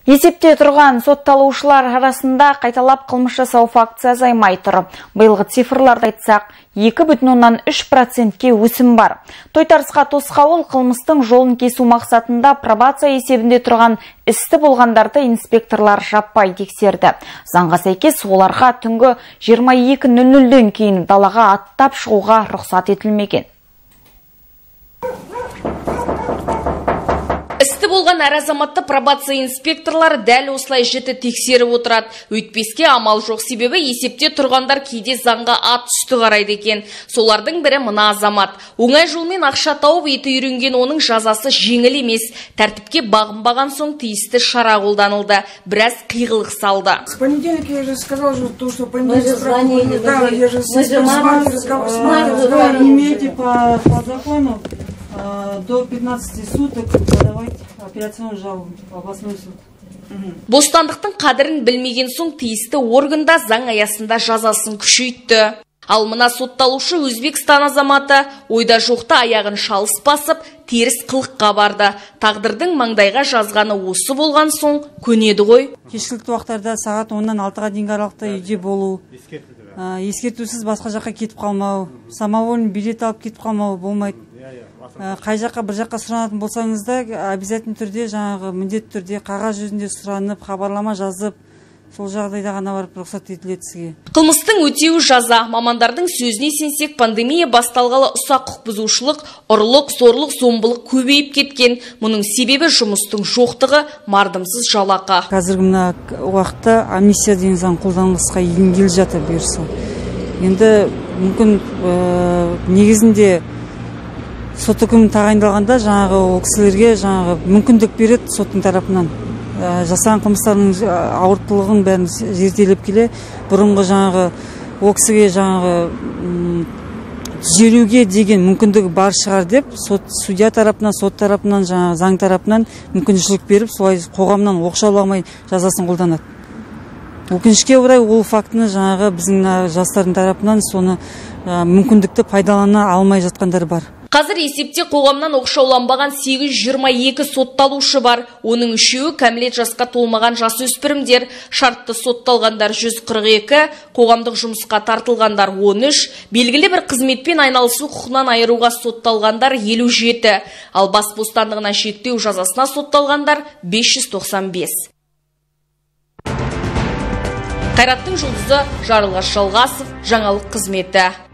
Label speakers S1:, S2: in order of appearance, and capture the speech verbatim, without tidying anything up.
S1: Есепте тұрған сотталушылар арасында қайталап қылмыс жасау фактісі азаймай тұр. Биылғы цифрларды айтсақ, екі бүтін оннан үш процентке өсім бар. Тойтарысқа тосқауыл қылмыстың жолын кесу мақсатында пробация есебінде тұрған істі болғандарды инспекторлар жаппай тексерді. Заңға сәйкес оларға түнгі жиырма екі нөл нөлден кейін далаға аттап шығуға рұқсат етілмеген.
S2: Істі болған әр азаматты пробация инспекторлары дәл осылай жіті тексеріп отырады. Өйтпеске амал жоқ, себебі есепте тұрғандар кейде заңға ат үсті қарайды екен. Солардың бірі мына азамат. Оңай жолмен ақша тауып еті үйренген оның жазасы жеңіл емес. Тәртіпке бағынбаған соң тиісті шара қолданылды. Біраз қиғылық салды.
S3: С понедельника я же сказал, что что понедельник. Да, я же с вами разговаривал.
S4: Имеете по закону до пятнадцати суток подавать апелляционную жалобу в областной суд.
S2: Бостандықтың қадірін білмеген соң тиісті органда заң аясында жазасын күшейтті. Ал мына сотталушы Өзбекстан азаматы ойда жоқта аяғын шалыс басып, теріс қылыққа барды. Тағдырдың маңдайға жазғаны осы болған соң көнеді ғой.
S4: Кешкілікті уақыттарда сағат оннан алтыға дейінгі аралықта үйде болу, ескертусіз басқа жаққа кетіп қалмау, самовольный билет алып кетіп қалмау болмайды. Қай жаққа бір жаққа сұранатын болсаңызда, обязательно түрде, жаңағы міндетті түрде қағаз жүзінде сұранып, хабарлама жазып, сол жағдайда ғана барып рұқсат етіледі сізге.
S2: Қылмыстың өтеуі жаза. Мамандардың сөзіне сенсек, пандемия басталғалы ұсақ құқық бұзушылық, ұрлық, зорлық, зомбылық көбейіп кеткен. Мұның себебі жұмыстың жоқтығы, мардымсыз жалақы.
S4: Қазіргі мына уақытта амнистия деген заң қолданылысқа енгелі жатыр бұйырса. Енді мүмкін негізінде сот үкімі тағайындалғанда жаңағы ол кісілерге жаңағы мүмкіндік береді соттың тарапынан. Жасаған қылмыстарының ауыртпалығын бәрін зерделеп келе, бұрынғы жаңағы ол кісіге жаңағы түзелуге деген мүмкіндігі бар шығар деп, судья тарапынан, сот тарапынан, жаңағы заң тарапынан мүмкіншілік беріп, солай қоғамнан оқшауламай жазасын қолданады. Өкінішке орай ол фактіні жаңағы біздің жастардың тарапынан соны мүмкіндікті пайдалана алмай жатқандар бар.
S2: Қазір есепте қоғамнан оқшауланбаған сегіз жүз жиырма екі сотталушы бар. Оның үшеуі кәмелет жасқа толмаған жасөспірімдер. Шартты сотталғандар жүз қырық екі, қоғамдық жұмысқа тартылғандар он үш, белгілі бір қызметпен айналысу құқығынан айыруға сотталғандар елу жеті, ал бас бостандығынан шектеу жазасына сотталғандар бес жүз тоқсан бес. Қайраттың жұлдызы Жарылғас Жалғасов, жаңалық қызметі.